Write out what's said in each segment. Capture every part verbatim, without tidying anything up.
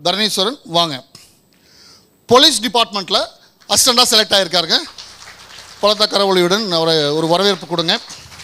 தரணீஸ்வரன் வாங்க. போலீஸ் டிபார்ட்மெண்ட்டில் அசிஸ்டண்டாக செலக்ட் ஆகியிருக்காருங்க. பலத்த கரவொலியுடன் அவரை ஒரு வரவேற்பு கொடுங்க.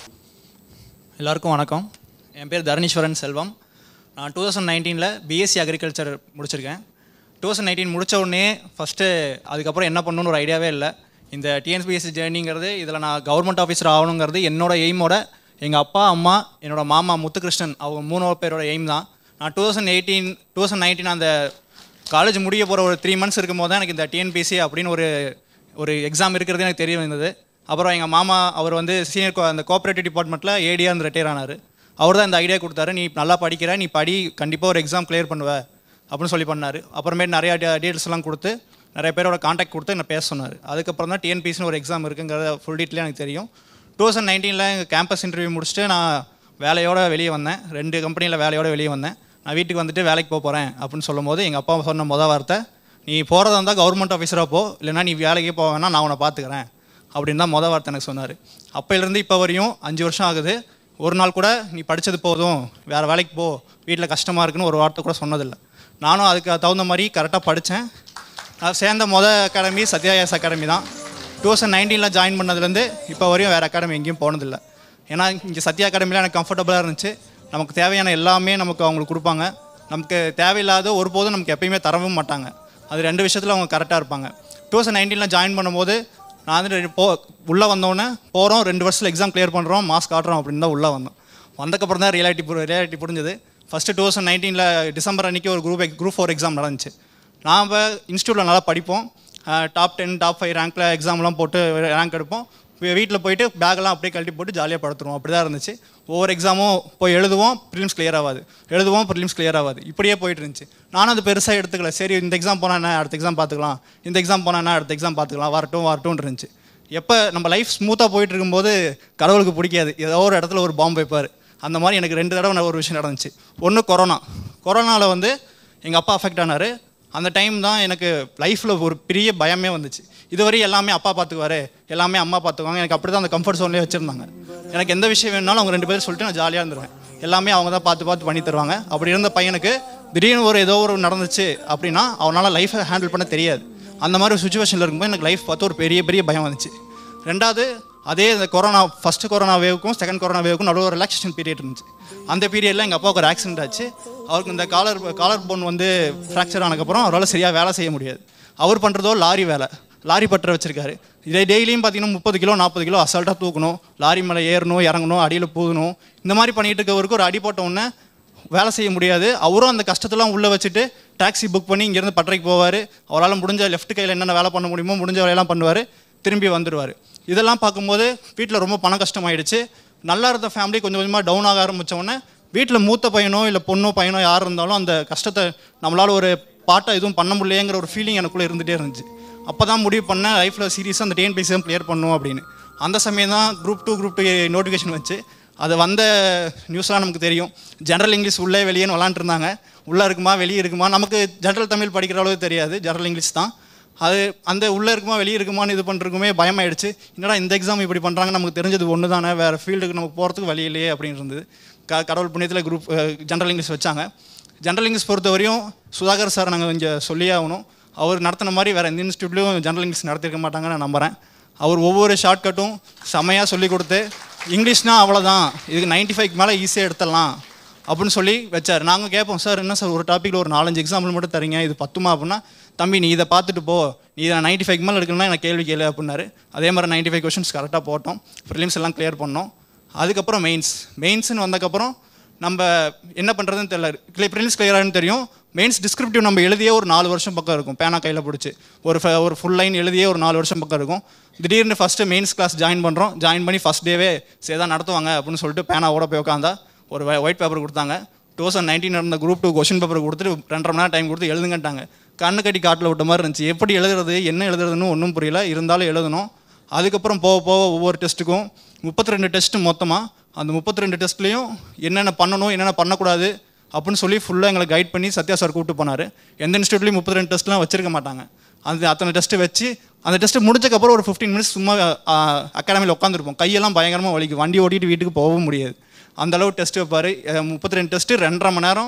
எல்லாருக்கும் வணக்கம். என் பேர் தரணீஸ்வரன் செல்வம். நான் டூ தௌசண்ட் நைன்டீனில் பிஎஸ்சி அக்ரிகல்ச்சர் முடிச்சிருக்கேன். டூ தௌசண்ட் நைன்டீன் முடித்த உடனே ஃபஸ்ட்டு அதுக்கப்புறம் என்ன பண்ணணுன்னு ஒரு ஐடியாவே இல்லை. இந்த டிஎன்பிஎஸ்சி ஜேர்னிங்கிறது இதில் நான் கவர்மெண்ட் ஆஃபீஸர் ஆகணுங்கிறது என்னோடய எய்மோட எங்கள் அப்பா அம்மா என்னோடய மாமா முத்துகிருஷ்ணன் அவங்க மூணு பேரோட எய்ம் தான். நான் two thousand eighteen two thousand nineteen அந்த காலேஜ் முடிய போகிற ஒரு த்ரீ மந்த்ஸ் இருக்கும் போது தான் எனக்கு இந்த டிஎன்பிஎஸ்சி அப்படின்னு ஒரு ஒரு எக்ஸாம் இருக்கிறது எனக்கு தெரிய வந்தது. அப்புறம் எங்கள் மாமா அவர் வந்து சீனியர் அந்த கோஆப்ரேட்டிவ் டிபார்ட்மெண்ட்டில் ஏடியாக இருந்து ரிட்டையர் ஆனார். அவர் தான் இந்த ஐடியா கொடுத்தாரு, நீ நல்லா படிக்கிற, நீ படி, கண்டிப்பாக ஒரு எக்ஸாம் கிளியர் பண்ணுவ அப்படின்னு சொல்லி பண்ணார். அப்புறமேட்டு நிறையா டீட்டெயில்ஸ்லாம் கொடுத்து நிறைய பேரோட காண்டாக்ட் கொடுத்து என்ன பேச சொன்னார். அதுக்கப்புறம் தான் டிஎன்பிஎஸ்சின்னு ஒரு எக்ஸாம் இருக்குங்கிறத ஃபுல் டீட்டெயிலாக எனக்கு தெரியும். டூ தௌசண்ட் நைன்டீனில் எங்கள் கேம்பஸ் இன்டர்வியூ முடிச்சுட்டு நான் வேலையோட வெளியே வந்தேன். ரெண்டு கம்பெனியில் வேலையோட வெளியே வந்தேன். நான் வீட்டுக்கு வந்துட்டு வேலைக்கு போக போகிறேன் அப்படின்னு சொல்லும் போது எங்கள் அப்பா சொன்ன மொதல் வார்த்தை, நீ போகிறதா இருந்தால் கவர்மெண்ட் ஆஃபீஸராக போ, இல்லைனா நீ வேலைக்கே போக வேணா, நான் உன்னை பார்த்துக்கிறேன் அப்படின்னு தான் மொதல் வார்த்தை எனக்கு சொன்னார். அப்போலேருந்து இப்போ வரையும் அஞ்சு வருஷம் ஆகுது. ஒரு நாள் கூட நீ படித்தது போதும், வேறு வேலைக்கு போ, வீட்டில் கஷ்டமாக இருக்குன்னு ஒரு வார்த்தை கூட சொன்னதில்லை. நானும் அதுக்கு தகுந்த மாதிரி கரெக்டாக படித்தேன். நான் சேர்ந்த மொதல் அகாடமி சத்யாயாஸ் அகாடமி தான். டூ தௌசண்ட் நைன்டீனில் ஜாயின் பண்ணதுலேருந்து இப்போ வரையும் வேறு அகாடமி எங்கேயும் போனதில்லை. ஏன்னா இங்கே சத்யா அகாடமியில் எனக்கு கம்ஃபர்டபுளாக இருந்துச்சு. நமக்கு தேவையான எல்லாமே நமக்கு அவங்களுக்கு கொடுப்பாங்க. நமக்கு தேவையில்லாத ஒருபோதும் நமக்கு எப்பயுமே தரவும் மாட்டாங்க. அது ரெண்டு விஷயத்தில் அவங்க கரெக்டாக இருப்பாங்க. டூ தௌசண்ட் நைன்டீனில் ஜாயின் பண்ணும்போது நான் வந்து போ உள்ளே வந்தோடனே போகிறோம், ரெண்டு வருஷத்தில் எக்ஸாம் கிளியர் பண்ணுறோம், மாஸ்க் காட்டுறோம் அப்படின்னு தான் உள்ளே வந்தோம். வந்தக்கப்புறம் தான் ரியாலிட்டி ரியாலிட்டி புரிஞ்சது. ஃபஸ்ட்டு டூ தௌசண்ட் நைன்டீனில் டிசம்பர் அன்றைக்கி ஒரு குரூப் குரூப் ஃபோர் எக்ஸாம் நடந்துச்சு. நாம் இப்போ இன்ஸ்டியூட்டில் நல்லா படிப்போம், டாப் டென் டாப் ஃபைவ் ரேங்க்கில் எக்ஸாம்லாம் போட்டு ரேங்க் எடுப்போம். வீட்டில் போயிட்டு பேக்கெல்லாம் அப்படியே கழட்டி போட்டு ஜாலியாக படுத்துருவோம். அப்படி தான் இருந்துச்சு. ஒவ்வொரு எக்ஸாமும் போய் எழுதுவோம், ப்ரிலிம்ஸ் கிளியர் ஆகாது, எழுதுவோம், ப்ரிலிம்ஸ் கிளியர் ஆகாது, இப்படியே போயிட்டு இருந்துச்சு. நானும் அது பெருசாக எடுத்துக்கல. சரி, இந்த எக்ஸாம் போனால் என்ன, அடுத்த எக்ஸாம் பார்த்துக்கலாம், இந்த எக்ஸாம் போனால் என்ன, அடுத்த எக்ஸாம் பார்த்துக்கலாம், வரட்டும் வரட்டும் இருந்துச்சு. எப்போ நம்ம லைஃப் ஸ்மூத்தாக போயிட்டு இருக்கும்போது கடவுளுக்கு பிடிக்காது, ஏதோ ஒரு இடத்துல ஒரு பாம்பு வைப்பார். அந்த மாதிரி எனக்கு ரெண்டு தடவை ஒரு விஷயம் நடந்துச்சு. ஒன்று கொரோனா. கொரோனாவில் வந்து எங்கள் அப்பா அஃபெக்ட் ஆனார். அந்த டைம் தான் எனக்கு லைஃப்பில் ஒரு பெரிய பயமே வந்துச்சு. இதுவரை எல்லாமே அப்பா பார்த்துக்குவாரு, எல்லாமே அம்மா பார்த்துக்குவாங்க, எனக்கு அப்படி தான் அந்த கம்ஃபர்ட் ஜோன்லேயே வச்சுருந்தாங்க. எனக்கு எந்த விஷயம் வேணுனாலும் அவங்க ரெண்டு பேரும் சொல்லிட்டு நான் ஜாலியாக இருந்துருவேன். எல்லாமே அவங்க தான் பார்த்து பார்த்து பண்ணி தருவாங்க. அப்படி இருந்த பையனுக்கு திடீர்னு ஒரு ஏதோ ஒரு நடந்துச்சு அப்படின்னா அவனால் லைஃப்பை ஹேண்டில் பண்ண தெரியாது. அந்த மாதிரி ஒரு சுச்சுவேஷனில் இருக்கும்போது எனக்கு லைஃப் பார்த்து ஒரு பெரிய பெரிய பயம் வந்துச்சு. ரெண்டாவது, அதே இந்த கொரோனா ஃபஸ்ட்டு கொரோனா வேவுக்கும் செகண்ட் கொரோனா வேவுக்கும் நடுவில் ஒரு ரிலாக்ஸேஷன் பீரியட் இருந்துச்சு. அந்த பீரியடில் எங்கள் அப்பாவுக்கு ஒரு ஆக்சிடென்ட் ஆச்சு. அவருக்கு இந்த காலர் காலர் போன் வந்து ஃப்ராக்சர் ஆனதுக்கப்புறம் அவரால் சரியாக வேலை செய்ய முடியாது. அவர் பண்ணுறதோ லாரி வேலை, லாரி பட்டறை வச்சுருக்காரு. இதே டெய்லியும் பார்த்தீங்கன்னா முப்பது கிலோ நாற்பது கிலோ அசால்ட்டாக தூக்கணும், லாரி மேலே ஏறணும், இறங்கணும், அடியில் பூதணும், இந்த மாதிரி பண்ணிகிட்டு இருக்கவருக்கு ஒரு அடிப்பட்ட உடனே வேலை செய்ய முடியாது. அவரும் அந்த கஷ்டத்தெல்லாம் உள்ளே வச்சுட்டு டாக்ஸி புக் பண்ணி இங்கேருந்து பட்டறைக்கு போவார். அவரால் முடிஞ்ச லெஃப்ட் கையில் என்னென்ன வேலை பண்ண முடியுமோ முடிஞ்ச வேலையெல்லாம் பண்ணுவார், திரும்பி வந்துடுவார். இதெல்லாம் பார்க்கும்போது வீட்டில் ரொம்ப பண கஷ்டமாயிடுச்சு. நல்லா இருந்த ஃபேமிலி கொஞ்சம் கொஞ்சமாக டவுன் ஆக ஆரம்பித்தோடனே வீட்டில் மூத்த பையனோ இல்லை பொண்ணோ பையனோ யார் இருந்தாலும் அந்த கஷ்டத்தை நம்மளால் ஒரு பாட்டை எதுவும் பண்ண முடியலையேங்கிற ஒரு ஃபீலிங் எனக்குள்ளே இருந்துகிட்டே இருந்துச்சு. அப்போ தான் முடிவு பண்ணேன் லைஃப்பில் சீரியஸாக அந்த டிஎன்பிஎஸ்சி கிளியர் பண்ணணும் அப்படின்னு. அந்த சமயம் தான் group two group two notification வச்சு அது வந்த நியூஸ்லாம் நமக்கு தெரியும். ஜென்ரல் இங்கிலீஷ் உள்ளே வெளியேன்னு விளாண்டுருந்தாங்க. உள்ளே இருக்குமா வெளியே இருக்குமா, நமக்கு ஜென்ரல் தமிழ் படிக்கிற அளவுக்கு தெரியாது, ஜென்ரல் இங்கிலீஷ் தான். அது அந்த உள்ளே இருக்குமா வெளியே இருக்குமான்னு இது பண்ணுறதுக்குமே பயமாயிடுச்சு. என்னடா இந்த எக்ஸாம் இப்படி பண்ணுறாங்க, நமக்கு தெரிஞ்சது ஒன்று தானே, வேறு ஃபீல்டுக்கு நமக்கு போகிறதுக்கு வழி இல்லையே அப்படின்னு இருந்தது. க கடவுள் புண்ணியத்தில் குரூப் ஜென்ரல் இங்கிலீஷ் வச்சாங்க. ஜென்ரல் இங்கிலீஷ் பொறுத்த வரையும் சுதாகர் சார் நாங்கள் இங்கே சொல்லியே ஆகணும். அவர் நடத்தின மாதிரி வேறு எந்த இன்ஸ்டியூட்லேயும் ஜென்ரல் இங்கிலீஷ் நடத்திருக்க மாட்டாங்கன்னு நான் நம்புகிறேன். அவர் ஒவ்வொரு ஷார்ட்கட்டும் செம்மையாக சொல்லி கொடுத்து இங்கிலீஷ்னால் அவ்வளோதான், இதுக்கு நைன்ட்டி ஃபைவ்க்கு மேலே ஈஸியாக எடுத்துடலாம் அப்படின்னு சொல்லி வச்சார். நாங்கள் கேட்போம், சார் என்ன சார் ஒரு டாப்பிக்கில் ஒரு நாலஞ்சு எக்ஸாம்பிள் மட்டும் தரீங்க, இது பத்துமா அப்படின்னா, தம்பி நீ இதை பார்த்துட்டு போ, நீ இதை நைன்ட்டி ஃபைவ் மேலே எடுக்கணும்னா எனக்கு கேள்வி கேளு அப்படின்னாரு. அதே மாதிரி நைன்ட்டி ஃபைவ் கொஷின்ஸ் கரெக்டாக போட்டோம், ப்ரிலிம்ஸ் எல்லாம் கிளியர் பண்ணோம். அதுக்கப்புறம் மெயின்ஸ் மெயின்ஸ்னு வந்தக்கப்புறம் நம்ம என்ன பண்ணுறதுன்னு தெரியல. ப்ரிலிம்ஸ் கிளியரானு தெரியும். மெயின்ஸ் டிஸ்கிரிப்டிவ் நம்ம எழுதியே ஒரு நாலு வருஷம் பக்கம் இருக்கும், பேனா கையில் பிடிச்சி ஒரு ஒரு ஃபுல் லைன் எழுதியே ஒரு நாலு வருஷம் பக்கம் இருக்கும். திடீர்னு ஃபஸ்ட்டு மெயின்ஸ் கிளாஸ் ஜாயின் பண்ணுறோம். ஜாயின் பண்ணி ஃபஸ்ட் டேவே சரி தான் நடத்துவாங்க அப்படின்னு சொல்லிட்டு பேனாவோட போய் உட்காந்தா ஒரு ஒயிட் பேப்பர் கொடுத்தாங்க. டூ தௌசண்ட் நைன்டீன் நடந்த குரூப் டூ கொஷின் பேப்பர் கொடுத்துட்டு ரெண்டரை மணி நேரம் டைம் கொடுத்து எழுதுங்கட்டாங்க. கண்ணு கட்டி காட்டில் விட்ட மாதிரி இருந்துச்சு. எப்படி எழுதுறது என்ன எழுதுறதுன்னு ஒன்றும் புரியல, இருந்தாலும் எழுதணும். அதுக்கப்புறம் போக போக ஒவ்வொரு டெஸ்ட்டுக்கும் முப்பத்தி ரெண்டு டெஸ்ட்டு மொத்தமாக. அந்த முப்பத்தி ரெண்டு டெஸ்ட்லேயும் என்னென்ன பண்ணணும் என்னென்ன பண்ணக்கூடாது அப்படின்னு சொல்லி ஃபுல்லாக எங்களை கைட் பண்ணி சத்யா சார் கூப்பிட்டு போனார். எந்த இன்ஸ்டியூட்லேயும் முப்பத்தி ரெண்டு டெஸ்ட்லாம் வச்சிருக்க மாட்டாங்க. அந்த அத்தனை டெஸ்ட்டு வச்சு அந்த டெஸ்ட்டு முடிஞ்சக்கப்புறம் ஒரு ஃபிஃப்டீன் மினிட்ஸ் சும்மா அகாடமியில் உட்காந்துருப்போம். கையெல்லாம் பயங்கரமாக வலிக்கும், வண்டி ஓட்டிகிட்டு வீட்டுக்கு போகவும் முடியாது. அந்தளவு டெஸ்ட்டு வைப்பார். முப்பத்தி ரெண்டு டெஸ்ட்டு ரெண்டரை மணி நேரம்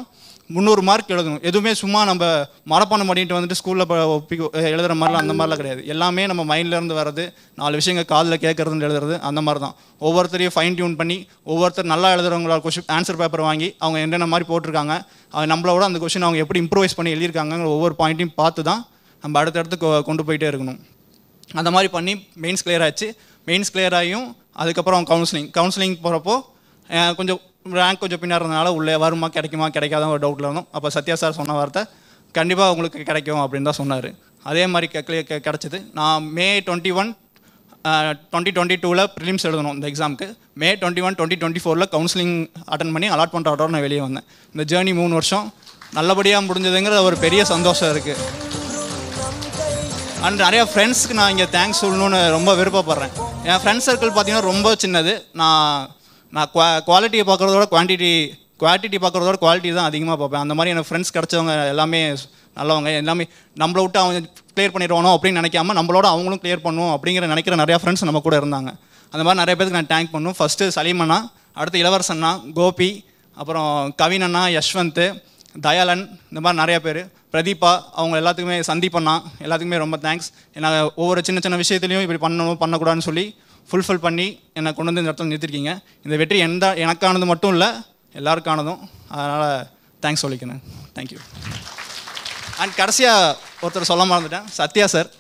முந்நூறு மார்க் எழுதணும். எதுவுமே சும்மா நம்ம மனப்பாடம் பண்ணிட்டு வந்துட்டு ஸ்கூலில் ஒப்பி எழுதுகிற மாதிரிலாம் அந்த மாதிரிலாம் கிடையாது. எல்லாமே நம்ம மைண்ட்லேருந்து வர்றது, நாலு விஷயங்கள் காதில் கேட்குறதுன்னு எழுதுறது, அந்த மாதிரி தான். ஒவ்வொருத்தரையும் ஃபைன் டியூன் பண்ணி ஒவ்வொருத்தர் நல்லா எழுதுறவங்களோட கொஷின் ஆன்சர் பேப்பர் வாங்கி அவங்க என்னென்ன மாதிரி போட்டிருக்காங்க, அவங்க நம்மளோட அந்த கொஷின் அவங்க எப்படி இம்ப்ரூவைஸ் பண்ணி எழுதியிருக்காங்கிற ஒவ்வொரு பாயிண்ட்டையும் பார்த்து தான் நம்ம அடுத்தடுத்து கொண்டு போயிட்டே இருக்கணும். அந்த மாதிரி பண்ணி மெயின்ஸ் கிளியர் ஆச்சு. மெயின்ஸ் கிளியர் ஆகியும் அதுக்கப்புறம் கவுன்சிலிங் கவுன்சிலிங் போகிறப்போ கொஞ்சம் ரேங்க் கொஞ்சம் பின்னாடுறதுனால உள்ளே வருமா கிடைக்குமா கிடைக்காத ஒரு டவுட்டில் இருந்தோம். அப்போ சத்யா சார் சொன்ன வார்த்தை கண்டிப்பாக உங்களுக்கு கிடைக்கும் அப்படின்னு தான் சொன்னார். அதே மாதிரி கிளியர் கிடச்சிது. நான் May twenty one twenty twenty டூவில் ப்ரிலிம்ஸ் எழுதணும் இந்த எக்ஸாமுக்கு. May twenty one twenty twenty ஃபோரில் கவுன்சிலிங் அட்டன் பண்ணி அலாட்மெண்ட் ஆர்டர் நான் வெளியே வந்தேன். இந்த ஜேர்னி மூணு வருஷம் நல்லபடியாக முடிஞ்சதுங்கிற ஒரு பெரிய சந்தோஷம் இருக்குது. அண்ட் நிறையா ஃப்ரெண்ட்ஸுக்கு நான் இங்கே தேங்க்ஸ் சொல்லணுன்னு ரொம்ப விருப்பப்படுறேன். என் ஃப்ரெண்ட்ஸ் சர்க்கிள் பார்த்தீங்கன்னா ரொம்ப சின்னது. நான் நான் குவா குவாலிட்டியை பார்க்குறதோட குவான்டிட்டி குவான்டிட்டி பார்க்குறதோட குவாலிட்டி தான் அதிகமாக பார்ப்பேன். அந்த மாதிரி எனக்கு ஃப்ரெண்ட்ஸ் கிடச்சவங்க எல்லாமே நல்லவங்க. எல்லாமே நம்மளை விட்டு அவங்க கிளியர் பண்ணிடுவானோ அப்படின்னு நினைக்காம நம்மளோட அவங்களும் கிளியர் பண்ணுவோம் அப்படிங்கிற நினைக்கிற நிறையா ஃப்ரெண்ட்ஸ் நம்ம கூட இருந்தாங்க. அந்த மாதிரி நிறைய பேருக்கு நான் தேங்க் பண்ணும். ஃபஸ்ட்டு சலீம் அண்ணா, அடுத்து இளவரசண்ணா, கோபி, அப்புறம் கவின் அண்ணா, யஷ்வந்த், தயாளன், இந்த மாதிரி நிறையா பேர், பிரதீபா, அவங்க எல்லாத்துக்குமே, சந்தீப் அண்ணா, எல்லாத்துக்குமே ரொம்ப தேங்க்ஸ். ஏன்னா ஒவ்வொரு சின்ன சின்ன விஷயத்துலையும் இப்படி பண்ணணும் பண்ணக்கூடாதுன்னு சொல்லி ஃபுல்ஃபில் பண்ணி என்னை கொண்டு வந்து இந்த இடத்துல நிறுத்திருக்கீங்க. இந்த வெற்றி எந்த எனக்கானது மட்டும் இல்லை, எல்லாருக்கானதும். அதனால் தேங்க்ஸ் சொல்லிக்கிறேன். தேங்க்யூ. அண்ட் கடைசியாக ஒருத்தர் சொல்ல மறந்துட்டேன், சத்யா சார்.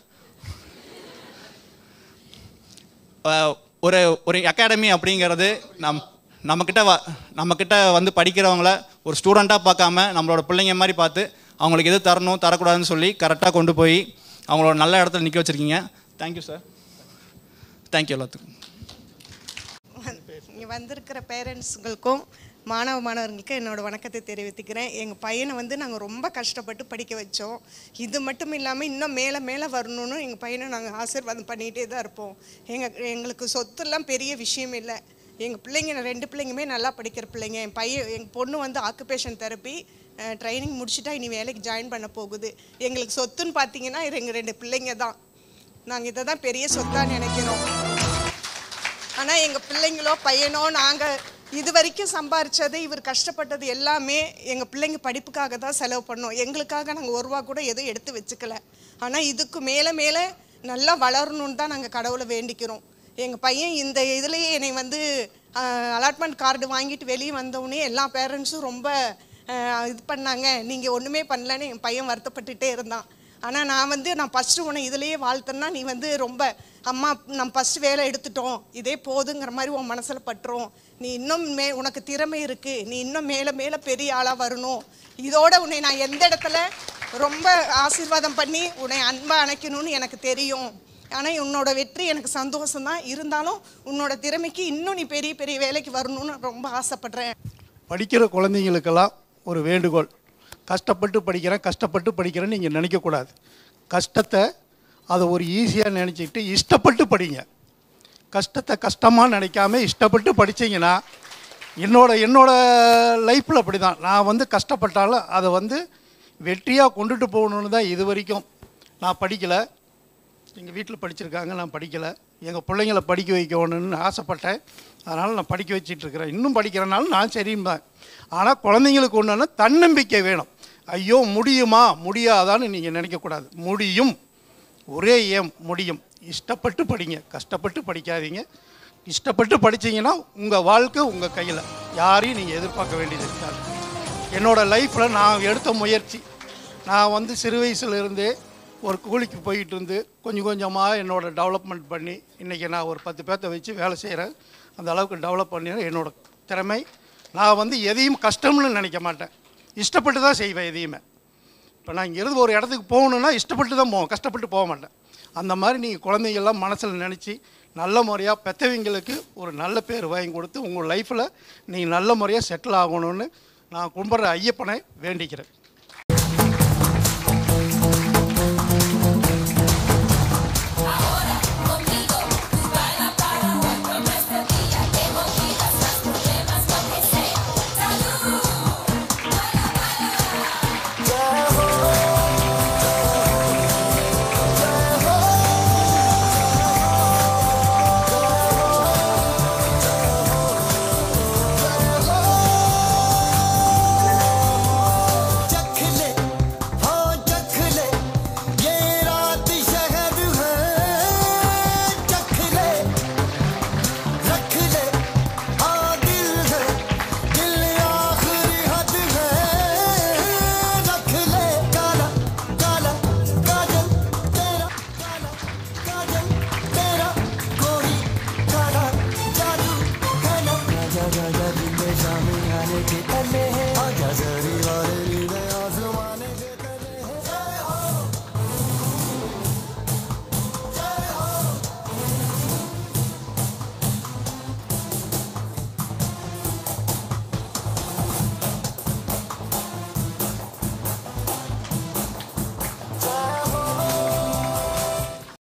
ஒரு ஒரு அகாடமி அப்படிங்கிறது நம் நம்மக்கிட்ட வ நம்மக்கிட்ட வந்து படிக்கிறவங்கள ஒரு ஸ்டூடெண்ட்டாக பார்க்காம நம்மளோட பிள்ளைங்க மாதிரி பார்த்து அவங்களுக்கு எது தரணும் தரக்கூடாதுன்னு சொல்லி கரெக்டாக கொண்டு போய் அவங்களோட நல்ல இடத்துல நிற்க வச்சுருக்கீங்க. Thank you sir. தேங்க்யூ எல்லாத்துக்கும். இங்கே வந்திருக்கிற பேரண்ட்ஸுங்களுக்கும் மாணவ மாணவர்களுக்கு என்னோடய வணக்கத்தை தெரிவித்துக்கிறேன். எங்கள் பையனை வந்து நாங்கள் ரொம்ப கஷ்டப்பட்டு படிக்க வச்சோம். இது மட்டும் இல்லாமல் இன்னும் மேலே மேலே வரணும்னு எங்கள் பையனை நாங்கள் ஆசீர்வாதம் பண்ணிகிட்டே தான் இருப்போம். எங்கள் எங்களுக்கு சொத்துலாம் பெரிய விஷயம் இல்லை. எங்கள் பிள்ளைங்க ரெண்டு பிள்ளைங்குமே நல்லா படிக்கிற பிள்ளைங்க. என் பையன் எங்கள் பொண்ணு வந்து ஆக்குபேஷன் தெரப்பி ட்ரைனிங் முடிச்சுட்டா இனி வேலைக்கு ஜாயின் பண்ண போகுது. எங்களுக்கு சொத்துன்னு பார்த்தீங்கன்னா எங்கள் ரெண்டு பிள்ளைங்க தான். நாங்கள் இதை தான் பெரிய சொத்தாக நினைக்கிறோம். ஆனால் எங்கள் பிள்ளைங்களோ பையனோ நாங்கள் இது வரைக்கும் சம்பாரித்தது, இவர் கஷ்டப்பட்டது எல்லாமே எங்கள் பிள்ளைங்க படிப்புக்காக தான் செலவு பண்ணோம். எங்களுக்காக நாங்கள் ஒரு ரூபா கூட எதுவும் எடுத்து வச்சுக்கல. ஆனால் இதுக்கு மேலே மேலே நல்லா வளரணுன்னு தான் நாங்கள் கடவுளை வேண்டிக்கிறோம். எங்கள் பையன் இந்த இதுலேயே என்னை வந்து அலாட்மெண்ட் கார்டு வாங்கிட்டு வெளியே வந்தவுடனே எல்லா பேரண்ட்ஸும் ரொம்ப இது பண்ணாங்க. நீங்கள் ஒன்றுமே பண்ணலன்னு என் பையன் வருத்தப்பட்டுகிட்டே இருந்தான். ஆனால் நான் வந்து நான் ஃபஸ்ட்டு உன்னை இதிலேயே வாழ்த்தேன்னா நீ வந்து ரொம்ப அம்மா நம்ம ஃபஸ்ட்டு வேலை எடுத்துட்டோம், இதே போதுங்கிற மாதிரி உன் மனசில் பட்டுரும். நீ இன்னும் மே உனக்கு திறமை இருக்குது, நீ இன்னும் மேலே மேலே பெரிய ஆளாக வரணும். இதோட உன்னை நான் எந்த இடத்துல ரொம்ப ஆசீர்வாதம் பண்ணி உன்னை அன்பாக அணைக்கணும்னு எனக்கு தெரியும். ஆனால் உன்னோட வெற்றி எனக்கு சந்தோஷம்தான். இருந்தாலும் உன்னோட திறமைக்கு இன்னும் நீ பெரிய பெரிய வேலைக்கு வரணும்னு ரொம்ப ஆசைப்படுறேன். படிக்கிற குழந்தைங்களுக்கெல்லாம் ஒரு வேண்டுகோள், கஷ்டப்பட்டு படிக்கிறேன் கஷ்டப்பட்டு படிக்கிறேன்னு நீங்கள் நினைக்கக்கூடாது. கஷ்டத்தை அதை ஒரு ஈஸியாக நினச்சிக்கிட்டு இஷ்டப்பட்டு படிங்க. கஷ்டத்தை கஷ்டமாக நினைக்காம இஷ்டப்பட்டு படித்தீங்கன்னா, என்னோட என்னோட லைஃப்பில் அப்படி தான். நான் வந்து கஷ்டப்பட்டாலும் அதை வந்து வெற்றியாக கொண்டுட்டு போகணுன்னு தான் இது வரைக்கும். நான் படிக்கலை, எங்கள் வீட்டில் படிச்சிருக்காங்க, நான் படிக்கலை. எங்கள் பிள்ளைங்களை படிக்க வைக்கணும்னு ஆசைப்பட்டேன். அதனால் நான் படிக்க வச்சிட்ருக்கிறேன். இன்னும் படிக்கிறனாலும் நான் சரியும்பேன். ஆனால் குழந்தைங்களுக்கு ஒன்றுன்னா தன்னம்பிக்கை வேணும். ஐயோ முடியுமா முடியாதான்னு நீங்கள் நினைக்கக்கூடாது. முடியும், ஒரே ஏம் முடியும். இஷ்டப்பட்டு படிங்க, கஷ்டப்பட்டு படிக்காதீங்க. இஷ்டப்பட்டு படித்தீங்கன்னா உங்கள் வாழ்க்கை உங்கள் கையில், யாரையும் நீங்கள் எதிர்பார்க்க வேண்டியது இருக்காது. என்னோடய லைஃப்பில் நான் எடுத்த முயற்சி, நான் வந்து சிறு வயசுலேருந்தே ஒரு கூலிக்கு போயிட்டு இருந்து கொஞ்சம் கொஞ்சமாக என்னோடய டெவலப்மெண்ட் பண்ணி இன்றைக்கி நான் ஒரு பத்து பேர்த்த வச்சு வேலை செய்கிறேன். அந்த அளவுக்கு டெவலப் பண்ணி என்னோடய திறமை. நான் வந்து எதையும் கஷ்டம்னு நினைக்க மாட்டேன், இஷ்டப்பட்டு தான் செய்வேன் எதையுமே. இப்போ நான் இங்கேருந்து ஒரு இடத்துக்கு போகணுன்னா இஷ்டப்பட்டு தான் போவேன், கஷ்டப்பட்டு போக மாட்டேன். அந்த மாதிரி நீங்கள் குழந்தைங்கள்லாம் மனசில் நினச்சி நல்ல முறையாக பெற்றவங்களுக்கு ஒரு நல்ல பேர் வாங்கி கொடுத்து உங்கள் லைஃப்பில் நீங்கள் நல்ல முறையாக செட்டில் ஆகணும்னு நான் கும்பிட்ற ஐயப்பனை வேண்டிக்கிறேன்.